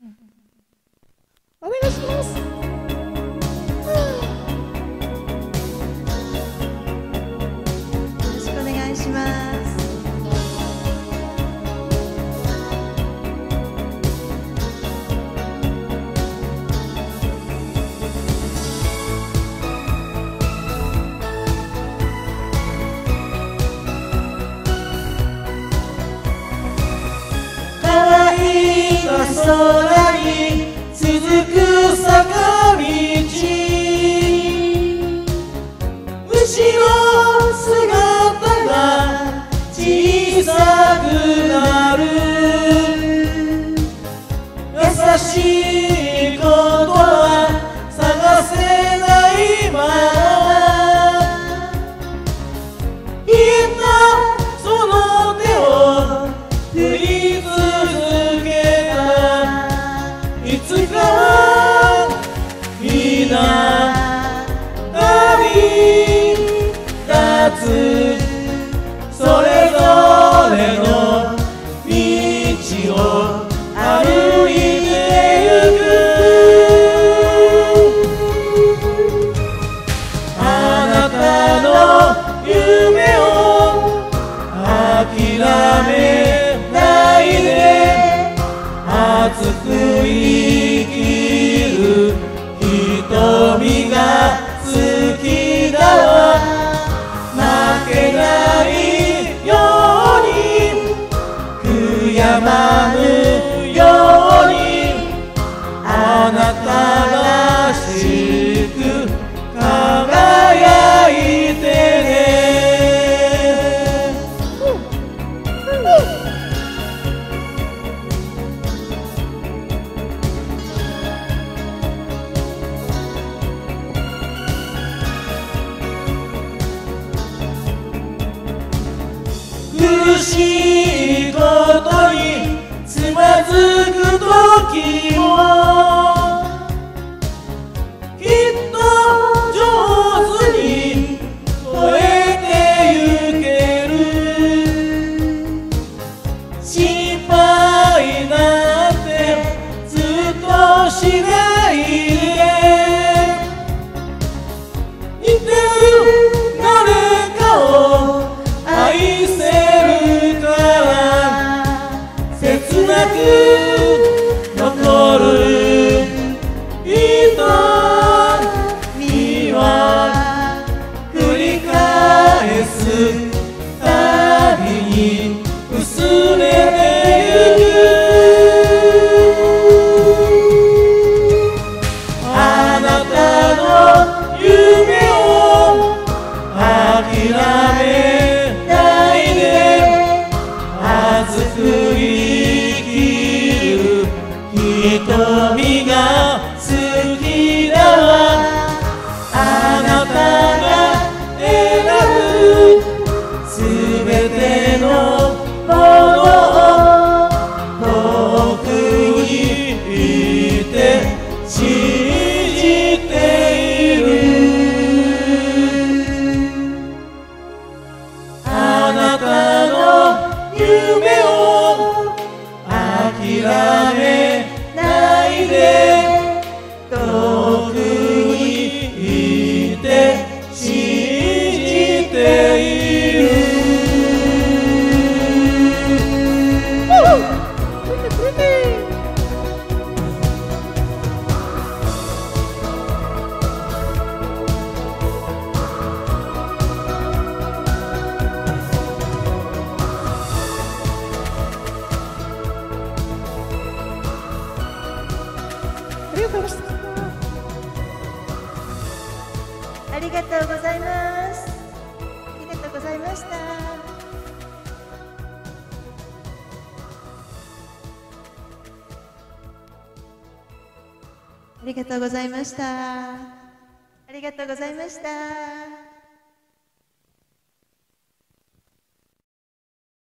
お願いします。 よろしくお願いします。 空に続く坂道、牛の姿が小さくなる。優しいことは探せないまま、冷えたその手を振り続けた。いつかは皆旅立つ、それぞれの道を歩いてゆく。あなたの夢を諦めないで、熱く生きる瞳が好きだわ。負けないように悔やまぬように、あなたらしく輝いてね。苦しいことにつまずくときも、きっと上手に越えてゆける。心配なんてずっとしないで、似てる誰かを愛せるから、切なく残る痛みは繰り返すたびに薄れてゆく。あなたの夢を諦めないで、熱く生きる瞳が好きだわ。あなたが選ぶすべてのものを遠くにいて信じている。あなたの夢を諦めないで、遠くにいて信じている。 ありがとうございます。ありがとうございました。ありがとうございました。ありがとうございました。